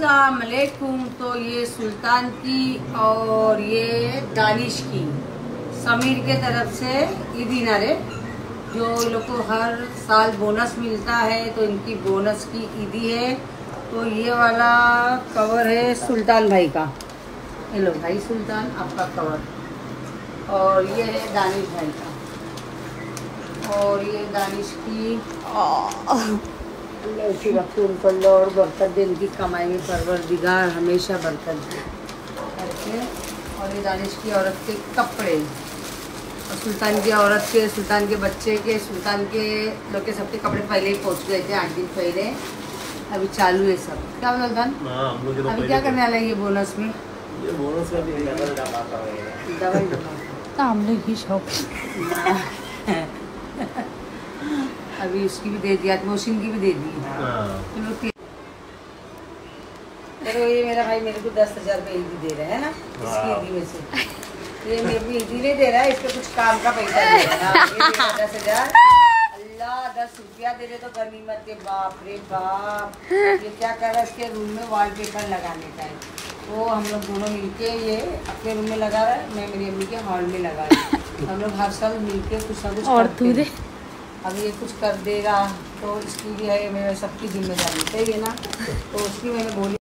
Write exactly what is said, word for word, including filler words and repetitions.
अस्सलाम वालेकुम। तो ये सुल्तान की और ये दानिश की समीर के तरफ से ईदी नारे, जो इन लोग को हर साल बोनस मिलता है तो इनकी बोनस की ईदी है। तो ये वाला कवर है सुल्तान भाई का, ये लो भाई सुल्तान आपका कवर, और ये है दानिश भाई का, और ये दानिश की और बरकत दे, इनकी कमाई में परवरदिगार हमेशा बरकत दे करके। और ये दानिश की औरत के कपड़े, और सुल्तान की औरत के, सुल्तान के बच्चे के, सुल्तान के लोग के सबके कपड़े पहले ही पहुंच गए थे, आठ दिन पहले। अभी चालू है सब। क्या बोला सुल्तान, अभी क्या करने वाला है ये बोनस में? ये बोनस में भी डबल डबल हम लोग ही शौक अभी उसकी भी दे दिया, मोहसिन की भी दे दी। चलो ये मेरा भाई मेरे को दस हजार रुपये ईदी दे रहा है ना, इसकी ईदी में से। ये मेरे को ईदी नहीं दे रहा है, इसको कुछ काम का पैसा दे रहा है। दस हजार अल्लाह, दस रुपया दे रहे तो गनीमत के। बाप रे बाप, ये क्या कर रहा है, इसके रूम में वॉलपेपर लगाने का है। तो हम लोग दोनों मिलके ये अपने रूम में लगा रहा है, मैं मेरी अम्मी के हॉल में लगा रही हूँ। हम लोग हर साल मिलके कुछ ना कुछ और करते हैं। अब ये कुछ कर देगा तो इसकी भी है, मेरे सबकी जिम्मेदारी सही है ना। तो उसकी मैंने बोली